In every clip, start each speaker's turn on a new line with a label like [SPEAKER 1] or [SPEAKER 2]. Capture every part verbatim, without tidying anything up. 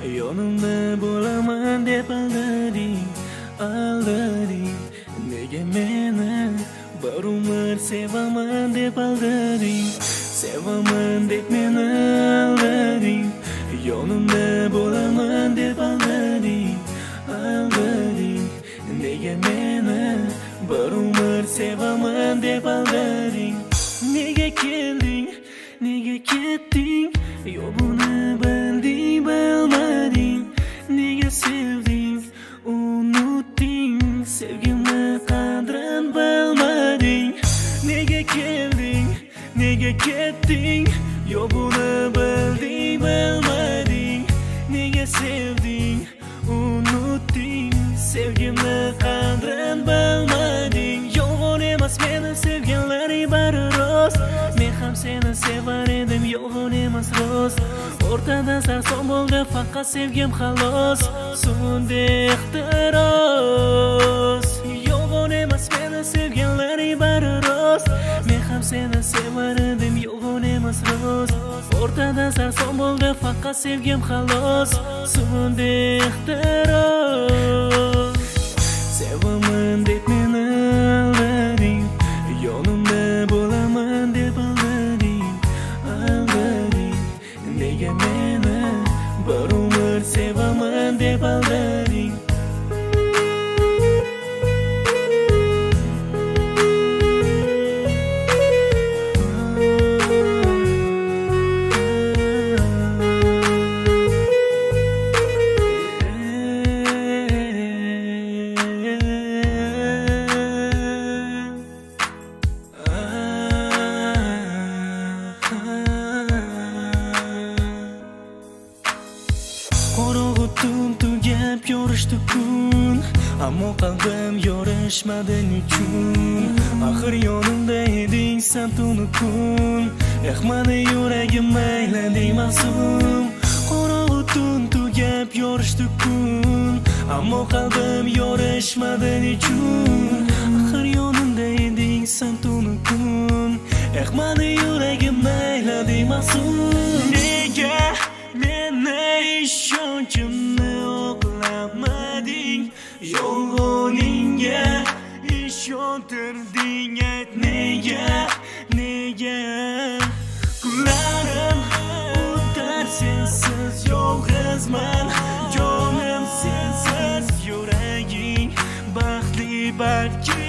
[SPEAKER 1] Yonimda bo'laman deb aldading, aldading. Nega meni bir umr sevaman deb aldading, sevaman deb meni aldading. Yonimda bo'laman deb aldading, aldading. Nega meni bir umr sevaman deb aldading. Nega kelding, nega ketding? Yo'q buni bilding, bilmading. Nega sevding, unutding. Sevgimni qadrin bilmading. Nega kelding, nega ketding? Yo'q buni bilding, bilmading. Nega sevding, unutding. Sevgimni qadrin bilmading. Yolg'on emas meni sevganlaring bari rost. Men ham seni sevar edim, yolg'on emas rost. O'rtada sarson bo'ldi faqat sevgim xolos. So'ndi ehtiros. Yolg'on emas meni sevganlaring bari rost. Men ham seni sevar edim, yolg'on emas rost. O'rtada sarson bo'ldi faqat sevgim xolos. So'ndi ehtiros. Sevaman deb meni aldading, yonimda bo'laman deb aldading, aldading. Nega meni bir umr sevaman deb aldading. Qorong'u tun tugab yorishdi kun, ammo qalbim yorishmadi nechun? Axir yonimda eding sen tunu kun, eh meni yuragim maylading ma'sum. Qorong'u tun tugab yorishdi kun, ammo qalbim yorishmadi nechun? Axir yonimda eding sen tunu kun, eh meni yuragim maylading ma'sum. Nega meni ishonchimni oqlamading, yolg'oningga ishontirding? Ayt nega, nega kunlarim o'tar sensiz yolg'izman, jonim sensiz, yuraging baxtli balki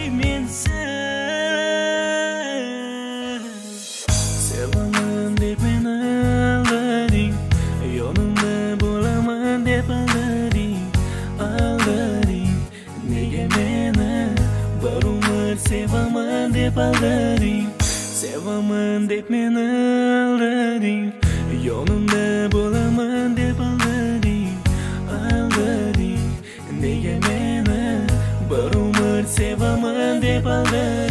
[SPEAKER 1] mensiz. Sevaman deb meni aldading, yonimda bo'laman deb aldading, aldading. Nega meni bir umr sevaman deb aldading, sevaman deb meni aldading. Yonimda bo'laman deb aldading, aldading. Nega meni bir umr sevaman deb aldading.